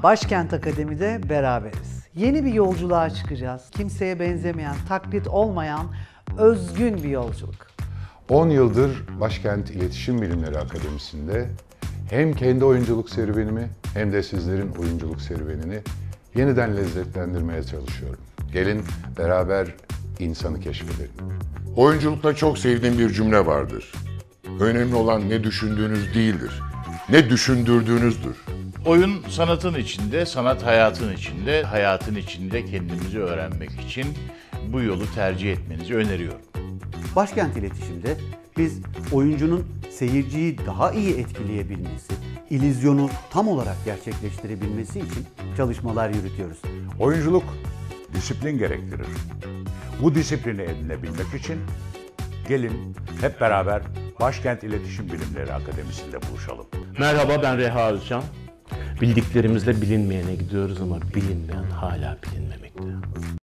Başkent Akademi'de beraberiz. Yeni bir yolculuğa çıkacağız. Kimseye benzemeyen, taklit olmayan, özgün bir yolculuk. 10 yıldır Başkent İletişim Bilimleri Akademisi'nde hem kendi oyunculuk serüvenimi hem de sizlerin oyunculuk serüvenini yeniden lezzetlendirmeye çalışıyorum. Gelin beraber insanı keşfedelim. Oyunculukta çok sevdiğim bir cümle vardır. Önemli olan ne düşündüğünüz değildir, ne düşündürdüğünüzdür. Oyun sanatın içinde, sanat hayatın içinde, hayatın içinde kendimizi öğrenmek için bu yolu tercih etmenizi öneriyorum. Başkent İletişim'de biz oyuncunun seyirciyi daha iyi etkileyebilmesi, illüzyonu tam olarak gerçekleştirebilmesi için çalışmalar yürütüyoruz. Oyunculuk disiplin gerektirir. Bu disiplini edinebilmek için gelin hep beraber Başkent İletişim Bilimleri Akademisi'nde buluşalım. Merhaba, ben Reha Özcan. Bildiklerimizle bilinmeyene gidiyoruz ama bilinmeyen hala bilinmemekte.